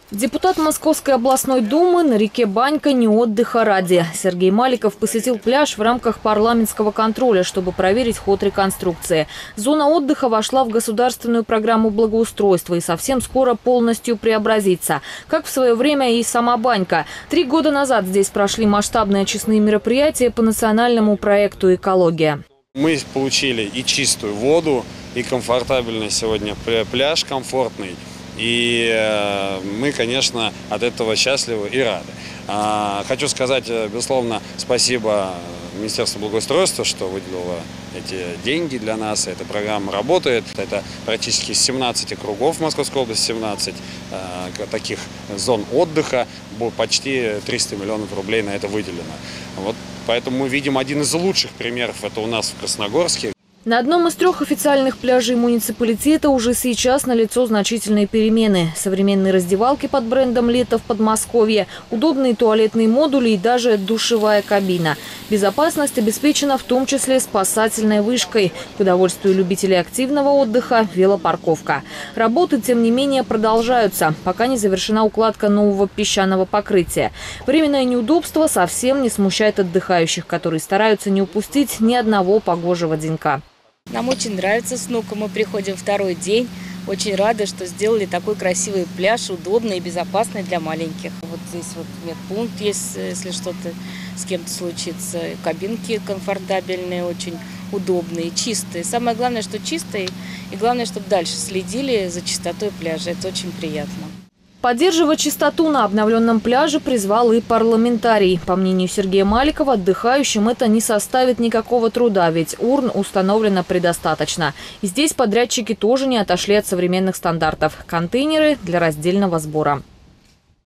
Депутат Московской областной думы на реке Банька не отдыха ради. Сергей Маликов посетил пляж в рамках парламентского контроля, чтобы проверить ход реконструкции. Зона отдыха вошла в государственную программу благоустройства и совсем скоро полностью преобразится. Как в свое время и сама Банька. 3 года назад здесь прошли масштабные очистные мероприятия по национальному проекту «Экология». Мы получили и чистую воду, и комфортабельный сегодня пляж, комфортный. И мы, конечно, от этого счастливы и рады. Хочу сказать, безусловно, спасибо Министерству благоустройства, что выделило эти деньги для нас. Эта программа работает. Это практически 17 округов в Московской области, 17 таких зон отдыха. Почти 300 миллионов рублей на это выделено. Вот, поэтому мы видим один из лучших примеров. Это у нас в Красногорске. На одном из 3 официальных пляжей муниципалитета уже сейчас налицо значительные перемены. Современные раздевалки под брендом «Лето» в Подмосковье, удобные туалетные модули и даже душевая кабина. Безопасность обеспечена в том числе спасательной вышкой. К удовольствию любителей активного отдыха – велопарковка. Работы, тем не менее, продолжаются, пока не завершена укладка нового песчаного покрытия. Временное неудобство совсем не смущает отдыхающих, которые стараются не упустить ни одного погожего денька. Нам очень нравится с внуком, мы приходим 2-й день. Очень рады, что сделали такой красивый пляж, удобный и безопасный для маленьких. Вот здесь вот медпункт есть, если что-то с кем-то случится. Кабинки комфортабельные, очень удобные, чистые. Самое главное, что чистые, и главное, чтобы дальше следили за чистотой пляжа. Это очень приятно. Поддерживать чистоту на обновленном пляже призвал и парламентарий. По мнению Сергея Маликова, отдыхающим это не составит никакого труда, ведь урн установлено предостаточно. И здесь подрядчики тоже не отошли от современных стандартов – контейнеры для раздельного сбора.